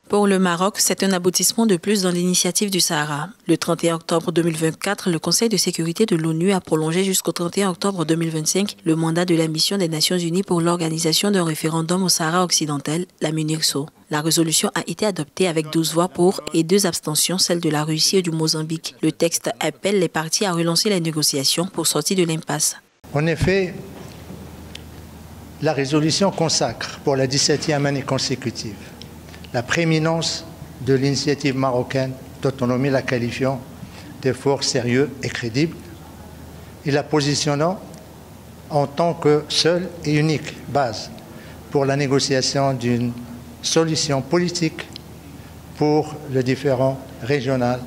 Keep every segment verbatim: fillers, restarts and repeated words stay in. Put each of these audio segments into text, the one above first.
Pour le Maroc, c'est un aboutissement de plus dans l'initiative du Sahara. Le trente et un octobre deux mille vingt-quatre, le Conseil de sécurité de l'ONU a prolongé jusqu'au trente et un octobre deux mille vingt-cinq le mandat de la mission des Nations Unies pour l'organisation d'un référendum au Sahara occidental, la MINURSO. La résolution a été adoptée avec douze voix pour et deux abstentions, celles de la Russie et du Mozambique. Le texte appelle les parties à relancer les négociations pour sortir de l'impasse. En effet, la résolution consacre pour la dix-septième année consécutive la prééminence de l'initiative marocaine d'autonomie, la qualifiant d'effort sérieux et crédible et la positionnant en tant que seule et unique base pour la négociation d'une solution politique pour le différend régional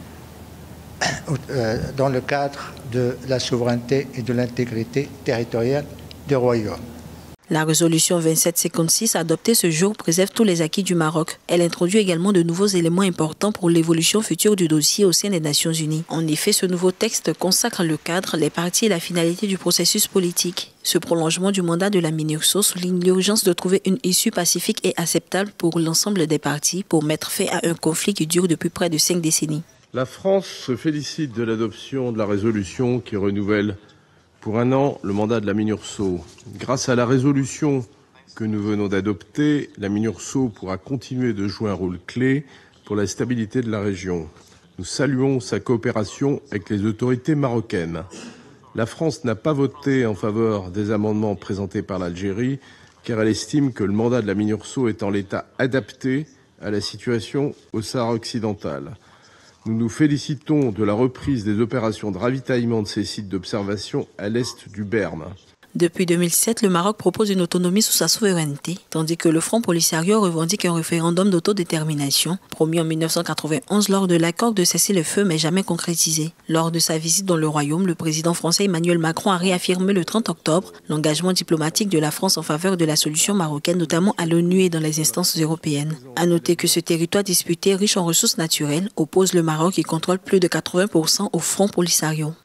dans le cadre de la souveraineté et de l'intégrité territoriale du royaume. La résolution vingt-sept cinquante-six adoptée ce jour préserve tous les acquis du Maroc. Elle introduit également de nouveaux éléments importants pour l'évolution future du dossier au sein des Nations Unies. En effet, ce nouveau texte consacre le cadre, les parties et la finalité du processus politique. Ce prolongement du mandat de la MINURSO souligne l'urgence de trouver une issue pacifique et acceptable pour l'ensemble des parties pour mettre fin à un conflit qui dure depuis près de cinq décennies. La France se félicite de l'adoption de la résolution qui renouvelle pour un an le mandat de la MINURSO. Grâce à la résolution que nous venons d'adopter, la MINURSO pourra continuer de jouer un rôle clé pour la stabilité de la région. Nous saluons sa coopération avec les autorités marocaines. La France n'a pas voté en faveur des amendements présentés par l'Algérie car elle estime que le mandat de la MINURSO est en l'état adapté à la situation au Sahara occidental. Nous nous félicitons de la reprise des opérations de ravitaillement de ces sites d'observation à l'est du Berme. Depuis deux mille sept, le Maroc propose une autonomie sous sa souveraineté, tandis que le Front Polisario revendique un référendum d'autodétermination, promis en mille neuf cent quatre-vingt-onze lors de l'accord de cessez-le-feu mais jamais concrétisé. Lors de sa visite dans le Royaume, le président français Emmanuel Macron a réaffirmé le trente octobre l'engagement diplomatique de la France en faveur de la solution marocaine, notamment à l'ONU et dans les instances européennes. À noter que ce territoire disputé, riche en ressources naturelles, oppose le Maroc qui contrôle plus de quatre-vingts pour cent au Front Polisario.